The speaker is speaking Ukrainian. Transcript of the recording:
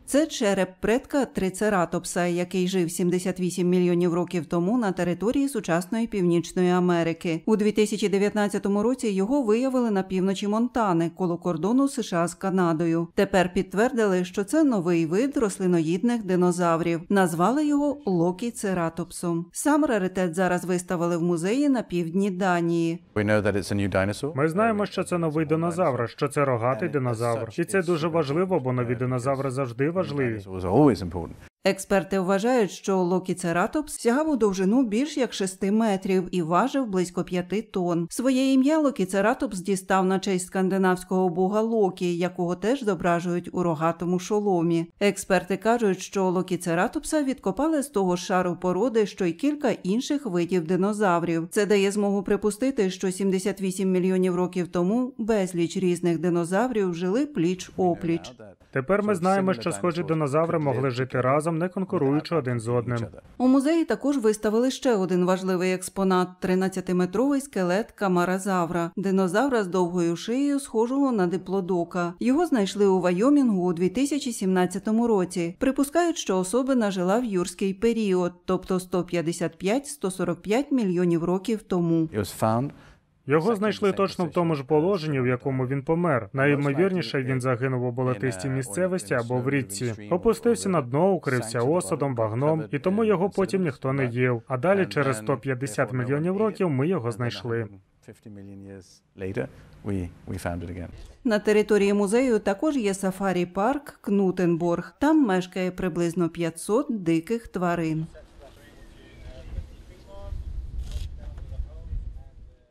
Це череп предка трицератопса, який жив 78 мільйонів років тому на території сучасної Північної Америки. У 2019 році його виявили на півночі Монтани, коло кордону США з Канадою. Тепер підтвердили, що це новий вид рослиноїдних динозаврів. Назвали його локіцератопсом. Сам раритет зараз виставили в музеї на півдні Данії. Ми знаємо, що це новий динозавр, що це рогатий динозавр. І це дуже важливо, бо нові динозаври завжди важливі. Експерти вважають, що локіцератопс сягав у довжину більш як 6 метрів і важив близько 5 тонн. Своє ім'я локіцератопс дістав на честь скандинавського бога Локі, якого теж зображують у рогатому шоломі. Експерти кажуть, що локіцератопса відкопали з того ж шару породи, що й кілька інших видів динозаврів. Це дає змогу припустити, що 78 мільйонів років тому безліч різних динозаврів жили пліч-опліч. Тепер ми знаємо, що схожі динозаври могли жити разом, не конкуруючи один з одним. У музеї також виставили ще один важливий експонат – 13-метровий скелет камаразавра, динозавра з довгою шиєю, схожого на диплодока. Його знайшли у Вайомінгу у 2017 році. Припускають, що особина жила в юрський період, тобто 155-145 мільйонів років тому. Його знайшли точно в тому ж положенні, в якому він помер. Найімовірніше, він загинув у болотистій місцевості або в річці. Опустився на дно, укрився осадом, багном, і тому його потім ніхто не їв. А далі, через 150 мільйонів років, ми його знайшли. На території музею також є сафарі-парк Кнутенборг. Там мешкає приблизно 500 диких тварин.